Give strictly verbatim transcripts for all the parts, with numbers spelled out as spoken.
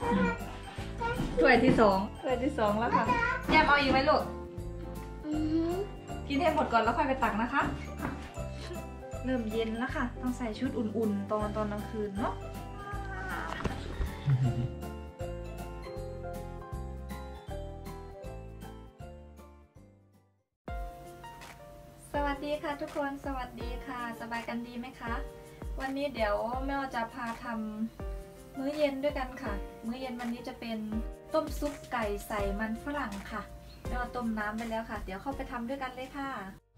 ถ้วยที่สองถ้วยที่สองแล้วค่ะแยมเอาอีกไหมลูกกินให้หมดก่อนแล้วค่อยไปตักนะคะเริ่มเย็นแล้วค่ะต้องใส่ชุดอุ่นๆตอนตอนกลางคืนเนาะสวัสดีค่ะทุกคนสวัสดีค่ะสบายกันดีไหมคะวันนี้เดี๋ยวแม่จะพาทำมื้อเย็นด้วยกันค่ะมื้อเย็นวันนี้จะเป็นต้มซุปไก่ใส่มันฝรั่งค่ะแม่ต้มน้ำไปแล้วค่ะเดี๋ยวเข้าไปทำด้วยกันเลยค่ะ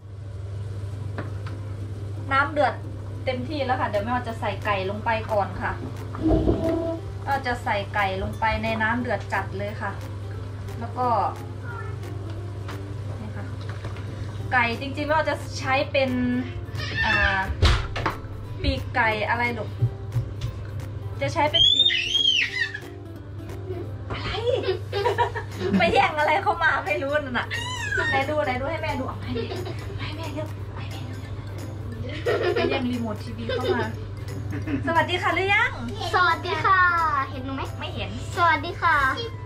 น้ำเดือดเต็มที่แล้วค่ะเดี๋ยวแม่จะใส่ไก่ลงไปก่อนค่ะเราจะใส่ไก่ลงไปในน้ำเดือดจัดเลยค่ะแล้วก็นี่ค่ะไก่จริงๆเราจะใช้เป็นอ่าปีกไก่อะไรหรอกจะใช้เป็นปีกอะไรไปแย่งอะไรเข้ามาไม่รู้น่ะไหนดูไหนดูให้แม่ดูให้ให้แม่เดี๋ยวให้แม่ดูไปแย่งรีโมททีวีเข้ามาสวัสดีค่ะหรือยังสวัสดีค่ะเห็นหนูไหมไม่เห็นสวัสดีค่ะ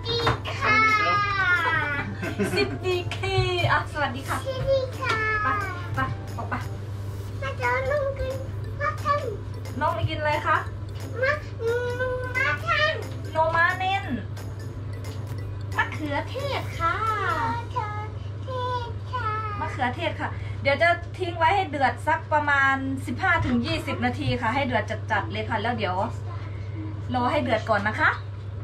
สิบดีค่ะสิบดีคีอ่ะสวัสดีค่ะสิบดีค่ะไปไปออกไปมาเจอน้องกินมาทันน้องไปกินอะไรคะมามาทันโนมาเน้นมะเขือเทศค่ะมะเขือเทศค่ะเดี๋ยวจะทิ้งไว้ให้เดือดสักประมาณ สิบห้าถึงยี่สิบ นาทีค่ะให้เดือดจัดๆเลยค่ะแล้วเดี๋ยวรอให้เดือดก่อนนะคะ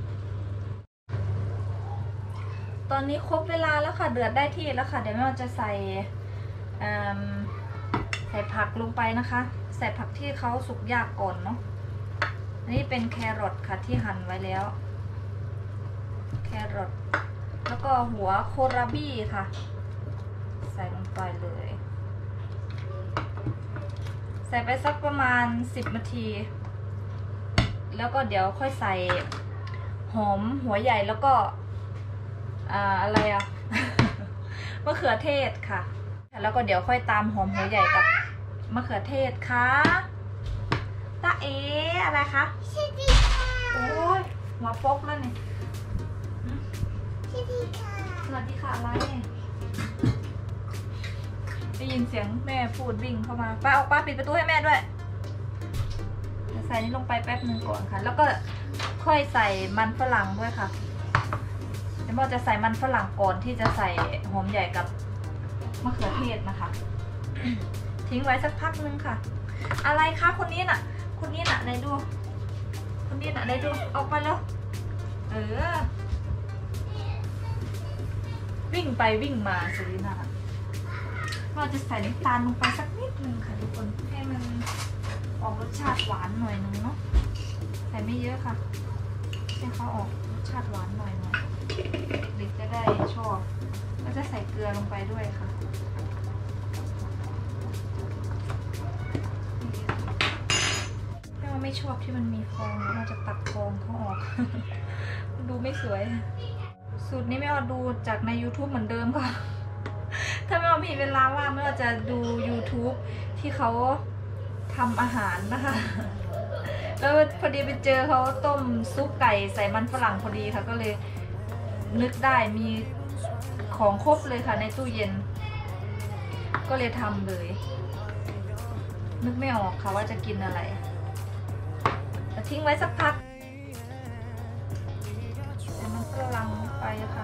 ตอนนี้ครบเวลาแล้วค่ะเดือดได้ที่แล้วค่ะเดี๋ยวแม่จะใส่ใส่ผักลงไปนะคะใส่ผักที่เขาสุกยากก่อนเนาะอันนี้เป็นแครอทค่ะที่หั่นไว้แล้วแครอทแล้วก็หัวโคราบี้ค่ะใส่ลงไปเลยใส่ไปสักประมาณสิบนาทีแล้วก็เดี๋ยวค่อยใส่หอมหัวใหญ่แล้วก็อ่าอะไรอะ มะเขือเทศค่ะแล้วก็เดี๋ยวค่อยตามหอมหัวใหญ่กับมะเขือเทศค่ะตาเอ๋อะไรคะสวัสดีค่ะโอ้ยหัวปกแล้วนี่สวัสดีค่ะสวัสดีค่ะอะไรได้ยินเสียงแม่พูดวิ่งเข้ามาป้าออกป้าปิดประตูให้แม่ด้วยใส่นี่ลงไปแป๊บหนึ่งก่อนค่ะแล้วก็ค่อยใส่มันฝรั่งด้วยค่ะเดี๋ยวเราจะใส่มันฝรั่งก่อนที่จะใส่หอมใหญ่กับมะเขือเทศนะคะทิ้งไว้สักพักนึงค่ะอะไรคะคนนี้น่ะคนนี้น่ะไหนดูคนนี้น่ะไหนดูออกไปแล้วเออวิ่งไปวิ่งมาสุรินาเราจะใส่น้ำตาลลงไปสักนิดนึงค่ะทุกคนให้มันออกรสชาติหวานหน่อยนึงเนาะใส่ไม่เยอะค่ะให้เขาออกรสชาติหวานหน่อยหน่อยเด็กจะได้ชอบก็จะใส่เกลือลงไปด้วยค่ะถ้าเราไม่ชอบที่มันมีฟองเราจะตัดฟองเขาออก ดูไม่สวยสูตรนี้ไม่เอาดูจากใน ยูทูบ เหมือนเดิมค่ะถ้าไม่เอามีเวลาว่างไม่เอาจะดู ยูทูบ ที่เขาทำอาหารนะคะแล้วพอดีไปเจอเขาต้มซุปไก่ใส่มันฝรั่งพอดีค่ะก็เลยนึกได้มีของครบเลยค่ะในตู้เย็นก็เลยทำเลยนึกไม่ออกค่ะว่าจะกินอะไรทิ้งไว้สักพักใส่มันฝรั่งไปค่ะ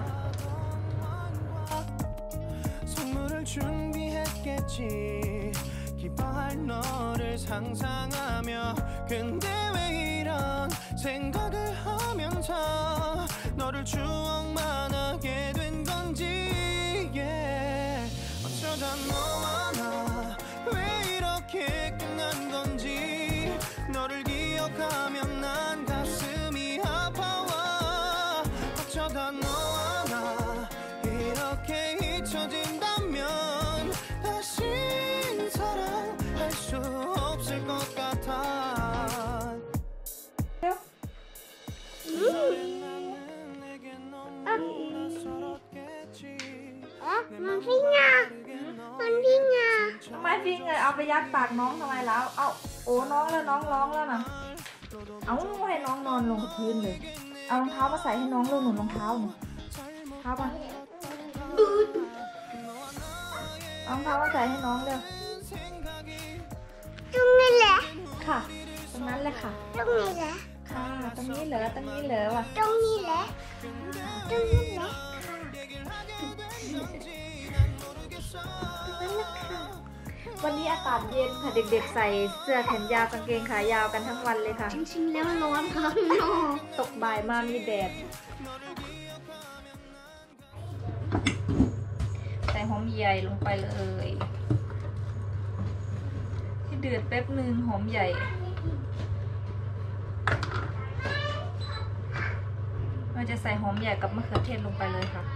มันพิงอ่ะมันพิงอ่ะทำไมพิงเลยเอาไปยัดปากน้องทำไมแล้วเอาโอ้น้องแล้วน้องร้องแล้วนะเอาให้น้องนอนลงกับพื้นเลยเอารองเท้ามาใส่ให้น้องเร็วหนุนรองเท้าหนูเท้าป่ะเอารองเท้ามาใส่ให้น้องเร็วตรงนี้แหละค่ะตรงนั้นเลยค่ะตรงนี้แหละค่ะตรงนี้เหรอตรงนี้เหรอวะตรงนี้แหละตรงนี้แหละค่ะวันนี้อากาศเย็นค่ะเด็กๆใส่เสื้อแขนยาวกางเกงขายาวกันทั้งวันเลยค่ะจริงๆแล้วร้อนค่ะน้องตกบ่ายมามีแดดใส่หอมใหญ่ลงไปเลยให้เดือดแป๊บนึงหอมใหญ่เราจะใส่หอมใหญ่กับมะเขือเทศลงไปเลยค่ะ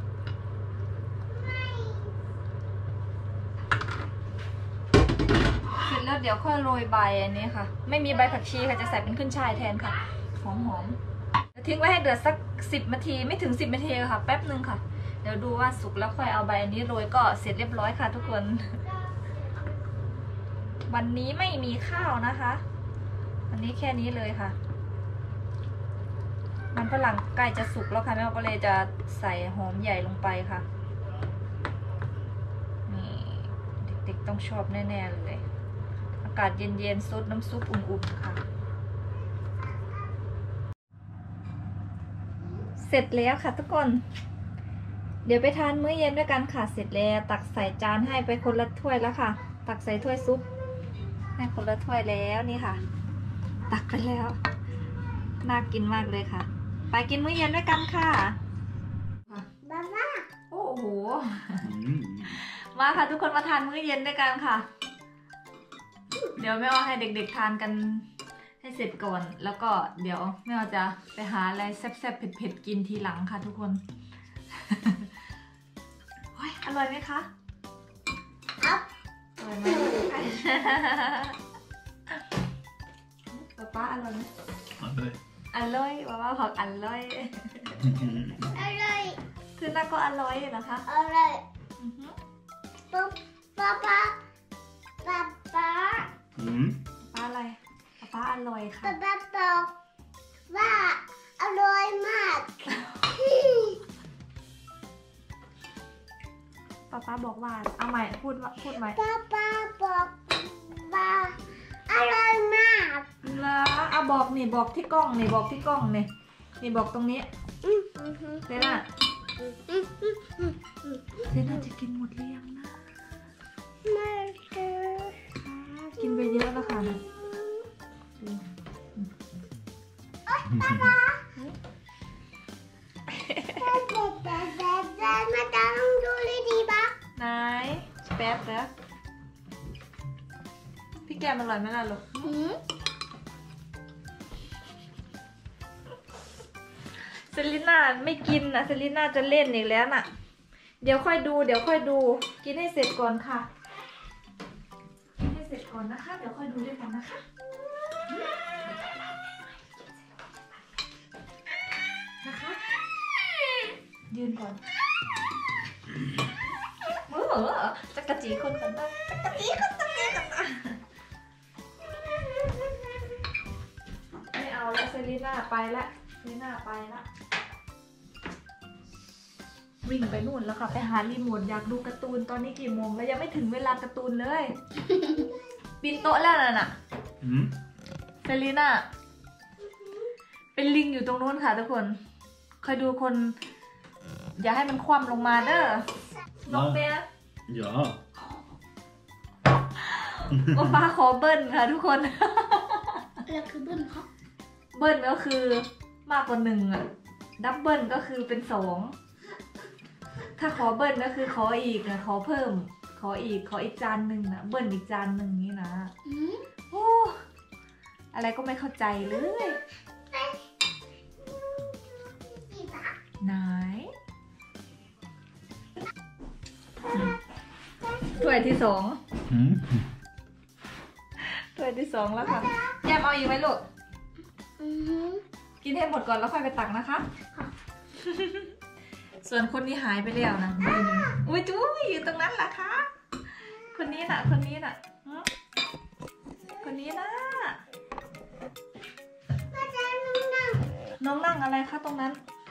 เสร็จแล้วเดี๋ยวค่อยโรยใบอันนี้ค่ะไม่มีใบผักชีค่ะจะใส่เป็นขึ้นช่ายแทนค่ะหอมๆทิ้งไว้ให้เดือดสักสิบนาทีไม่ถึงสิบนาทีค่ะแป๊บนึงค่ะเดี๋ยวดูว่าสุกแล้วค่อยเอาใบอันนี้โรยก็เสร็จเรียบร้อยค่ะทุกคนวันนี้ไม่มีข้าวนะคะวันนี้แค่นี้เลยค่ะมันฝรั่งใกล้จะสุกแล้วค่ะแม่ก็เลยจะใส่หอมใหญ่ลงไปค่ะนี่เด็กๆต้องชอบแน่ๆเลยอากาศเย็นๆซดน้ำซุปอุ่นๆค่ะเสร็จแล้วค่ะทุกคนเดี๋ยวไปทานมื้อเย็นด้วยกันค่ะเสร็จแล้วตักใส่จานให้ไปคนละถ้วยแล้วค่ะตักใส่ถ้วยซุปให้คนละถ้วยแล้วนี่ค่ะตักไปแล้วน่ากินมากเลยค่ะไปกินมื้อเย็นด้วยกันค่ะบ้าบ้าโอ้โหมาค่ะทุกคนมาทานมื้อเย็นด้วยกันค่ะเดี๋ยวแม่อ้อให้เด็กๆทานกันให้เสร็จก่อนแล้วก็เดี๋ยวแม่อ้อจะไปหาอะไรแซ่บๆเผ็ดๆกินทีหลังค่ะทุกคนโอ้ยอร่อยไหมคะครับอร่อยไหมป๊าป๊าอร่อยไหมอร่อยป๊าป๊าบอกอร่อยอร่อยคือน่าก็อร่อยนะคะอร่อยอือฮึป๊าป๊าป๊าป๊าป๊าป๊าอะไรป๊าป๊าอร่อยค่ะป๊าป๊าบอกว่าอร่อยมากป๊าป๊าบอกว่าเอาใหม่พูดพูดใหม่ป๊าป๊าบอกว่าอร่อยมากแล้วเอาบอกนี่บอกที่กล้องนี่บอกที่กล้องนี่นี่บอกตรงนี้อืมอืมอืมเซน่าอืมอืมอืมอืมอืมเซน่าจะกินหมดหรือยังนะไม่เจอกินไปเยอะแล้วค่ะนะดูป๊าป๊าแต่แต่แต่แต่มาตามดูเลยดีปะไหนแป๊บแล้วพี่แกมอร่อยไหมล่ะลูกหืมเซลิน่าไม่กินนะเซลิน่าจะเล่นอีกแล้วน่ะเดี๋ยวค่อยดูเดี๋ยวค่อยดูกินให้เสร็จก่อนค่ะกินให้เสร็จก่อนนะคะเดี๋ยวค่อยดูด้วยกันนะคะนะคะยืนก่อนมือจักรจีคนกันนะจักรจีคนจักรจีกันนะไม่เอาแล้วเซรีน่าไปละเซรีน่าไปละวิ่งไปนู่นแล้วค่ะไปหารีโมทอยากดูการ์ตูนตอนนี้กี่โมงแล้วยังไม่ถึงเวลาการ์ตูนเลยปีนโต๊ะแล้วน่ะเซรีน่าเป็นลิงอยู่ตรงนู้นค่ะทุกคนคอยดูคนอย่าให้มันคว่ำลงมาเด้อลงเปีย Ja. ว่าฟ้าขอเบิ้ลค่ะทุกคนแล้วคือเบิ้ลครับเบิ้ลก็คือมากกว่าหนึ่งอะดับเบิ้ลก็คือเป็นสองถ้าขอเบิ้ลก็คือขออีกอะขอเพิ่ม ขออีกขออีกจานหนึ่งนะเบิ้ลอีกจานหนึ่งนี่นะอืมโอ้อะไรก็ไม่เข้าใจเลยดีปะไหนถ้วยที่สอง Mm. ถ้วยที่สองแล้วค่ะแยมเอาอีกไหมลูกอืมกินให้หมดก่อนแล้วค่อยไปตักนะคะ ส่วนคนนี้หายไปแล้วนะอุ้ยจุ้ยอยู่ตรงนั้นเหรอคะ คนนี้น่ะ คนนี้น่ะหึคนนี้น่ะมาจานนึงนะหน้องนั่งอะไรคะตรงนั้น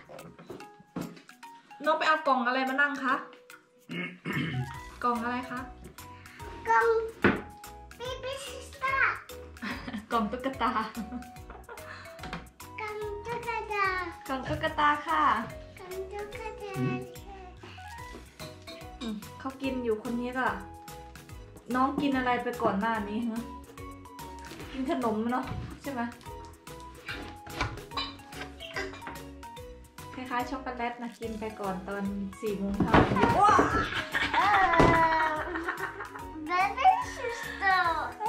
น้องไปเอากล่องอะไรมานั่งคะกล่องอะไรคะกล่อง baby sister กล่องตุ๊กตากล่องตุ๊กตากล่องตุ๊กตาค่ะกล่องตุ๊กตาอืมเขากินอยู่คนนี้ก็น้องกินอะไรไปก่อนหน้านี้ฮะกินขนมเนาะใช่ไหมคล้ายๆช็อกโกแลตนะกินไปก่อนตอนสี่โมงเช้าว้า baby sister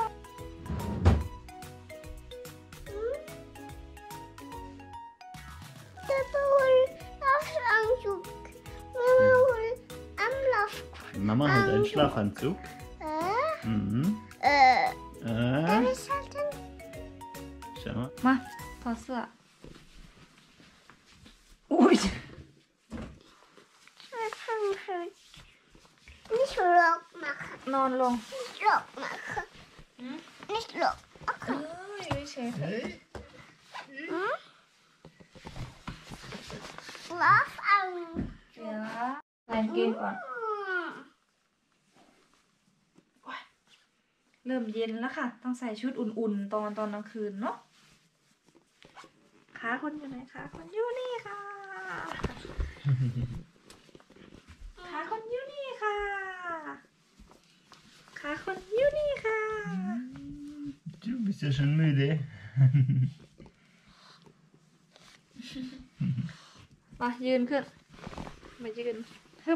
Papa will Schlafanzug. Mama will Anlaufkrone. Mama hat einen Schlafanzug. Äh? Mhm. Äh. Äh. Das ist halt ein... Schau mal. มาถอดเสื้ออุ้ย Nicht Lock machen. นอนลง Nicht Lock machen. Nicht Lock เอ้ยไม่เฉย Hey. Hm? Schlaf an. เดี๋ยวใส่เกงก่อน เริ่มเย็นแล้วค่ะ ต้องใส่ชุดอุ่นๆ ตอนตอนกลางคืนเนาะขาคนอยู่ไหนคะคนอยู่นี่ค่ะ ขาคนอยู่นี่ค่ะขาคนอยู่นี่ค่ะ Du bist ja schon müde. มายืนขึ้น มายืนฮึบ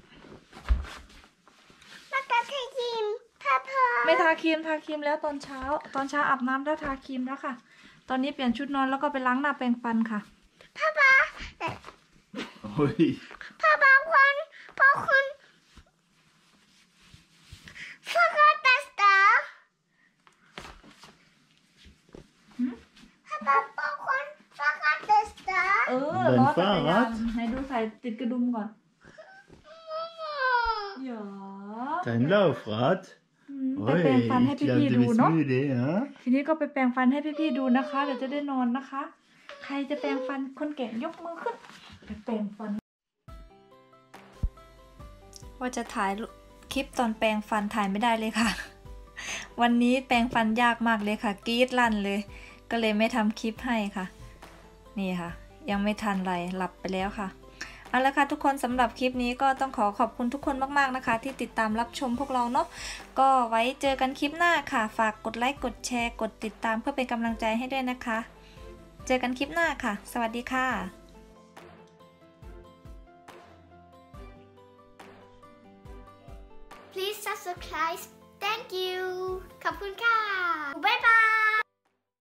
Papa, Team. Papa. ไม่ทาครีมทาครีมแล้วตอนเช้า ตอนเช้าอาบน้ำแล้วทาครีมแล้วค่ะ ตอนนี้เปลี่ยนชุดนอนแล้วก็ไปล้างหน้าแปรงฟันค่ะ Papa. Ui. Papa, wann brauchen... Fahrrad das da? Hm? Papa, brauchen Fahrrad das da? เออล้อจักรยานให้ดูใส่ติดกระดุมก่อนอย่า Dein Laufrad. อืมไปแปรงฟันให้ ich glaube, พี่ๆ du ดู bist เนาะ müde, ja? ทีนี้ก็ไปแปรงฟันให้พี่ๆดูนะคะ เดี๋ยวจะได้นอนนะคะ ใครจะแปรงฟันคนเก่งยกมือขึ้นไปแปรงฟัน ว่าจะถ่ายคลิปตอนแปรงฟันถ่ายไม่ได้เลยค่ะ วันนี้แปรงฟันยากมากเลยค่ะกรี๊ดลั่นเลย ก็เลยไม่ทำคลิปให้ค่ะ นี่ค่ะ ยังไม่ทันไรหลับไปแล้วค่ะเอาละค่ะทุกคนสำหรับคลิปนี้ก็ต้องขอขอบคุณทุกคนมากๆนะคะ ที่ติดตามรับชมพวกเราเนาะก็ไว้เจอกันคลิปหน้าค่ะฝากกดไลค์กดแชร์กดติดตามเพื่อเป็นกำลังใจให้ด้วยนะคะ เจอกันคลิปหน้าค่ะ สวัสดีค่ะ Please subscribe. Thank you. ขอบคุณค่ะ